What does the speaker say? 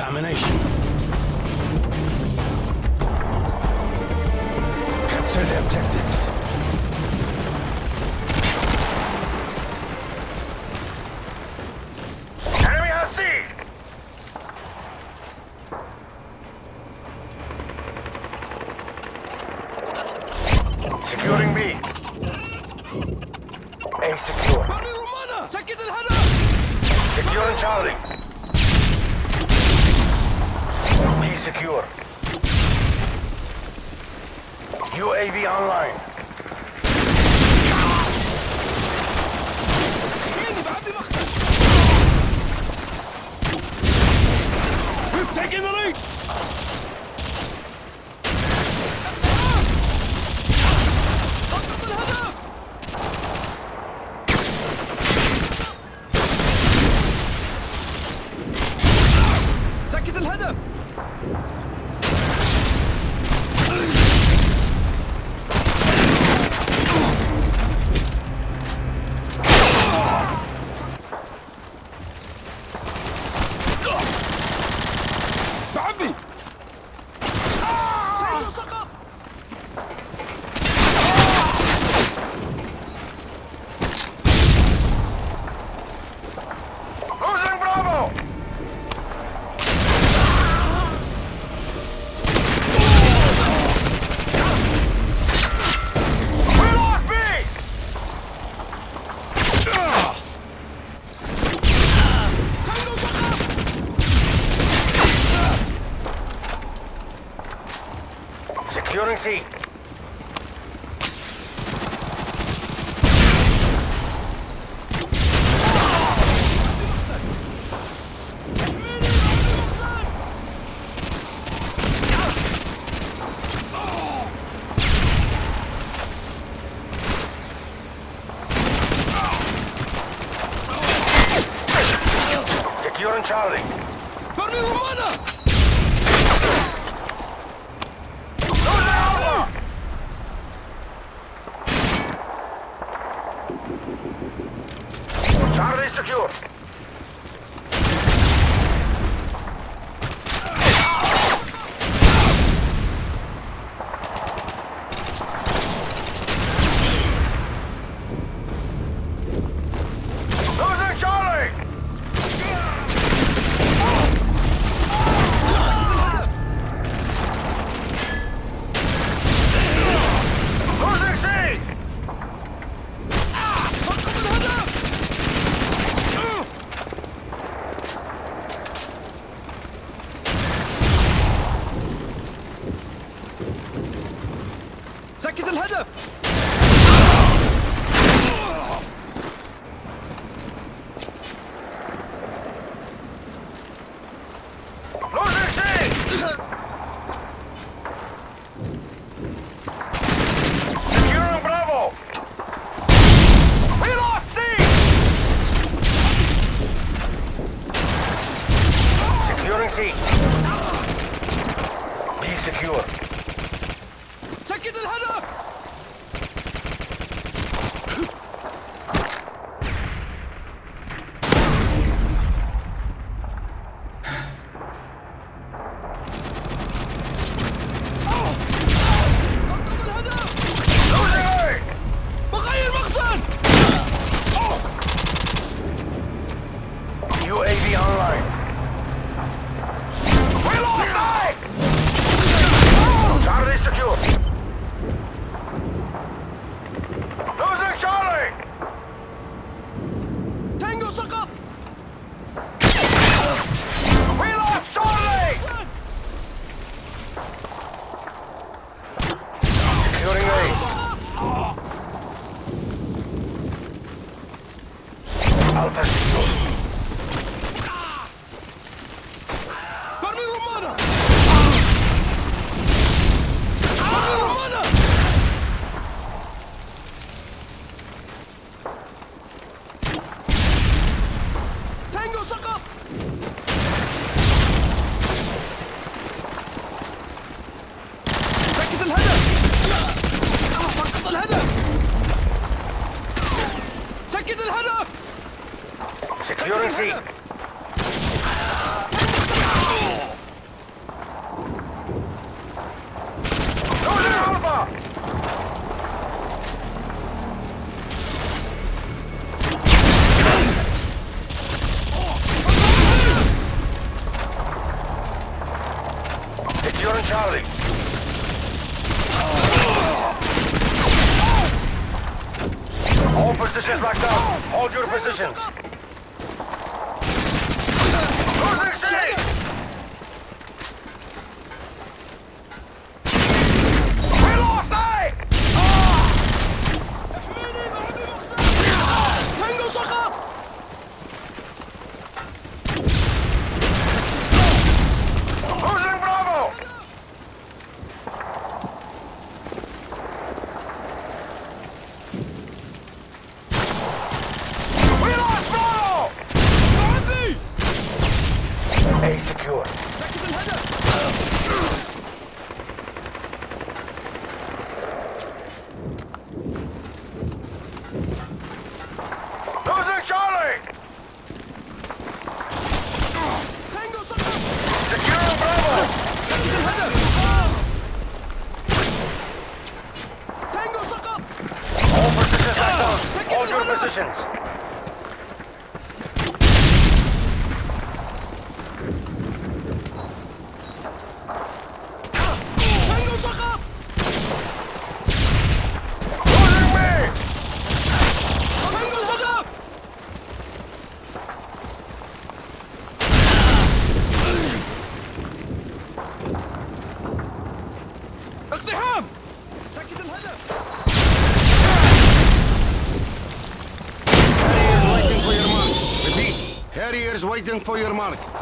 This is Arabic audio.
domination. Capture the objectives. Enemy has C! Securing B. A secure. برمي رمانة! سكت الهدف! Securing Charlie. B secure. UAV online. فيني بعدي مقتل! We've taken the lead! سقط الهدف! سكت الهدف! بعبي! سقط! Losing Bravo! We lost B! تانجو سقط! Securing C. Securing Charlie. برمي رمانة! Losing Alpha! Charlie secure. Losing Charlie! Losing C! سقط الهدف! سكت الهدف! Losing C! Securing Bravo! We lost C! Securing C. B secure. سكت الهدف! سقط الهدف! Losing A! بغير مخزن! UAV online. We lost A! Charlie secure. Losing Charlie! تانجو سقط! We lost Charlie! Securing A. Alpha secure. برمي رمانة! برمي رمانة! تانجو سقط! سكت الهدف! سقط الهدف! سكت الهدف! Securing C. Securing Charlie. All positions locked down. Hold your تانجو positions. سقط. Losing C. We lost A. احميني ضربي مخزن. تانجو سقط. Losing Bravo. We lost Bravo. ضربي. A secure. سكت الهدف. Losing Charlie. تانجو سقط. Securing Bravo. سكت الهدف. تانجو سقط. All positions locked down. Second Hold your order. positions. تانجو سقط. Losing me. تانجو سقط. اقتحام. سكت الهدف. Harriers waiting for your mark. Repeat. Harriers waiting for your mark.